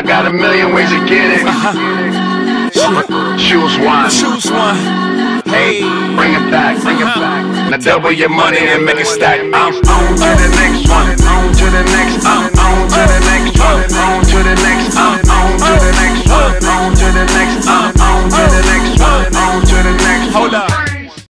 I got a million ways to get it. Choose one. Choose one. Hey, bring it back, bring it back. Now double your money and make it stack. I'm on to the